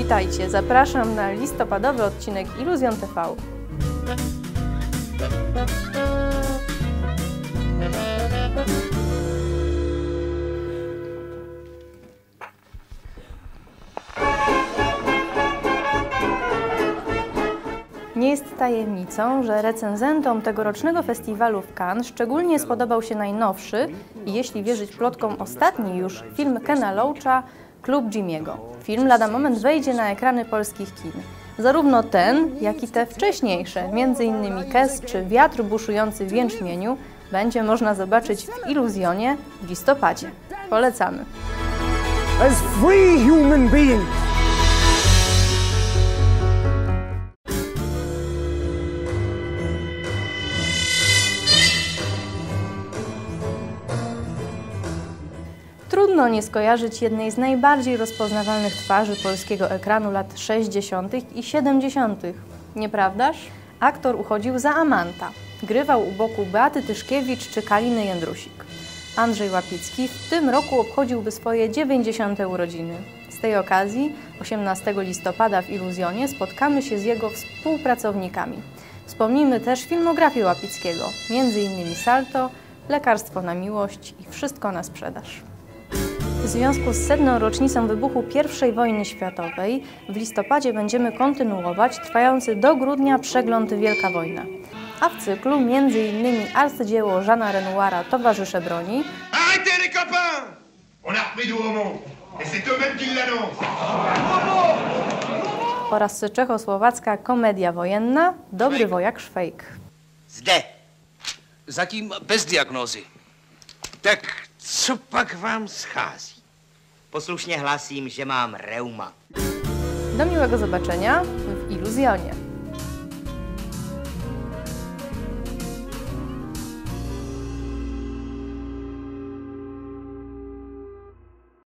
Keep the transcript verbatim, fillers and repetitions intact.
Witajcie, zapraszam na listopadowy odcinek Iluzjon T V. Nie jest tajemnicą, że recenzentom tegorocznego festiwalu w Cannes szczególnie spodobał się najnowszy i jeśli wierzyć plotkom ostatni już film Kena Loacha Klub Jimmy'ego. Film lada moment wejdzie na ekrany polskich kin. Zarówno ten, jak i te wcześniejsze, między innymi Kes czy Wiatr buszujący w jęczmieniu, będzie można zobaczyć w Iluzjonie w listopadzie. Polecamy. As free human beings. Trudno nie skojarzyć jednej z najbardziej rozpoznawalnych twarzy polskiego ekranu lat sześćdziesiątych i siedemdziesiątych. Nieprawdaż? Aktor uchodził za amanta. Grywał u boku Beaty Tyszkiewicz czy Kaliny Jędrusik. Andrzej Łapicki w tym roku obchodziłby swoje dziewięćdziesiąte urodziny. Z tej okazji osiemnastego listopada w Iluzjonie spotkamy się z jego współpracownikami. Wspomnijmy też filmografię Łapickiego, między innymi Salto, Lekarstwo na miłość i Wszystko na sprzedaż. W związku z setną rocznicą wybuchu pierwszej wojny światowej w listopadzie będziemy kontynuować trwający do grudnia przegląd Wielka Wojna. A w cyklu między innymi arcydzieło Jeana Renoira Towarzysze broni Arrêtez les copains! On a repris du Haumont et c'est eux-mêmes qui l'annoncent. oraz czechosłowacka komedia wojenna Dobry wojak Szwejk. Zde. Zatím bez diagnózy. Tak co pak vám schází? Poslušně hlasím, že mám reuma. Do miłego zobaczenia w Iluzjonie.